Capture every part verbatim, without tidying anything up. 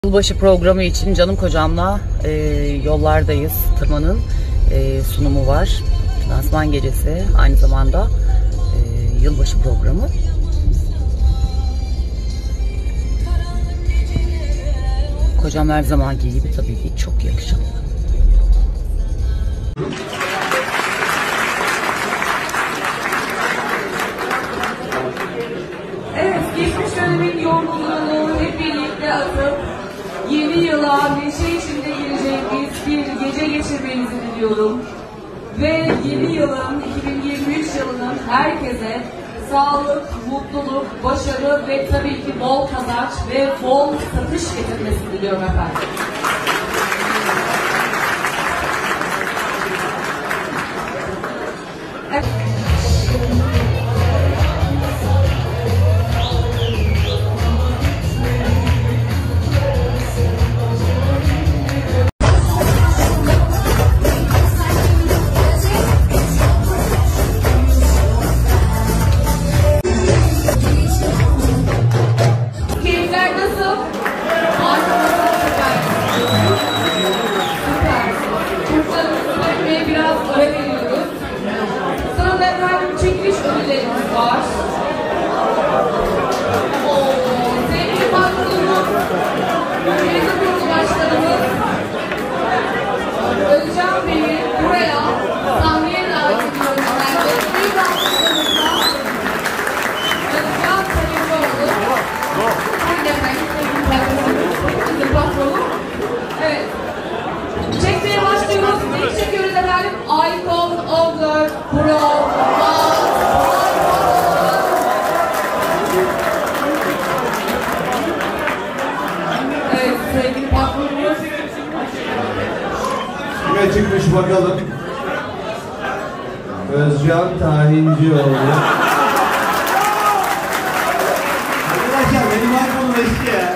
Yılbaşı programı için canım kocamla e, yollardayız. Tırman'ın e, sunumu var. Lansman gecesi, aynı zamanda e, yılbaşı programı. Kocam her zamanki gibi tabii ki çok yakışıklı. Evet, geçmiş dönemin yorgunluğunu hep birlikte atıp yeni yıla neşe içinde gireceğimiz bir gece geçirmenizi diliyorum. Ve yeni yılın, iki bin yirmi üç yılının herkese sağlık, mutluluk, başarı ve tabii ki bol kazanç ve bol satış getirmesini diliyorum efendim. Evet. Çekiliş ödüllerimiz var. Oo, sevgili patronumuz, yönetim kurulu başkanımız Özcan Bey'i buraya sahneye davet ediyoruz. Büyük alkışlarımızla Özcan Sarıcıoğlu. Buyurun efendim, sevgili patronum. Evet. Çekmeye başlıyoruz. Ne çekiyoruz efendim? Icon of the Pro. Evet, sevgili patronumuz. Kime çıkmış bakalım? Özcan Tahincioğlu. Arkadaşlar benim iPhone'um eski ya.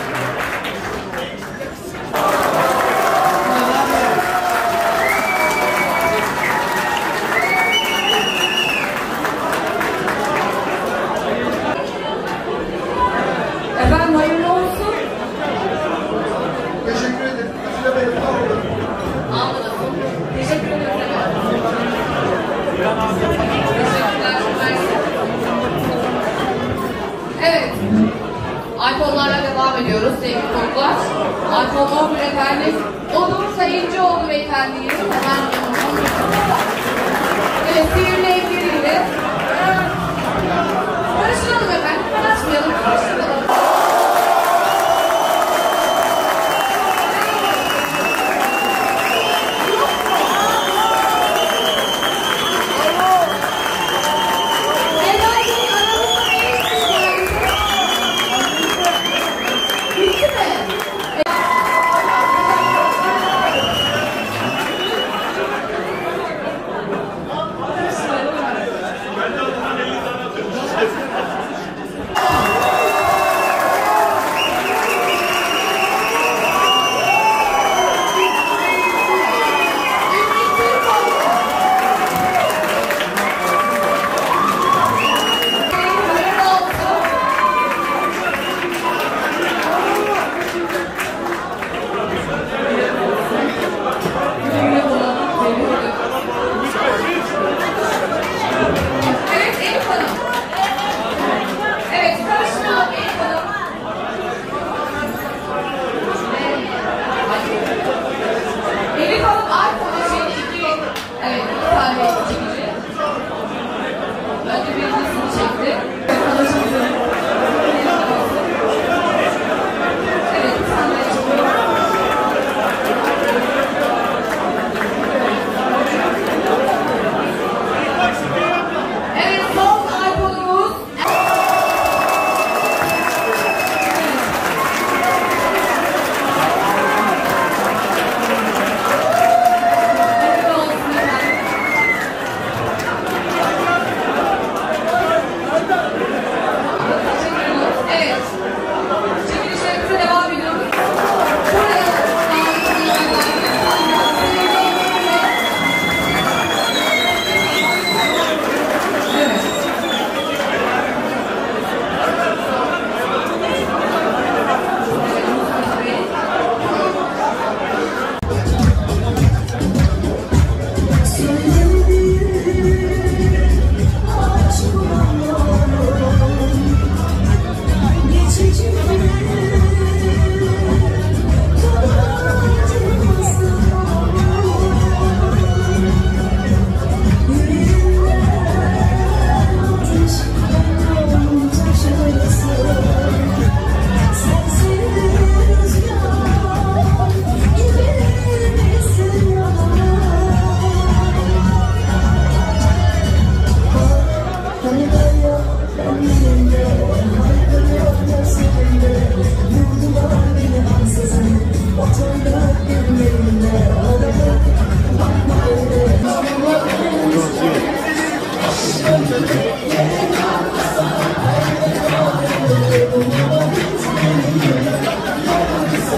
Efendim hayırlı olsun. Teşekkür ederim. Size benim aldım. Anladım. Teşekkür ederim. Teşekkürler. Evet. iPhone'larla devam ediyoruz sevgili konuklar. iPhone on bir efendim. Onur Sayıncıoğlu beyefendiyi hemen yanıma. Evet, sihirli evleriyle. Karıştıralım efendim. Karışmayalım. Karıştıralım.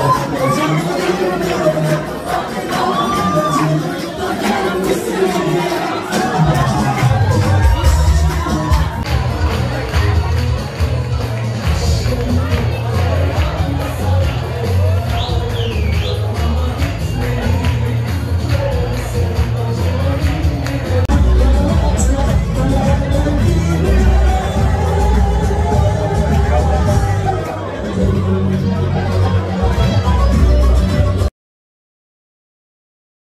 Hocam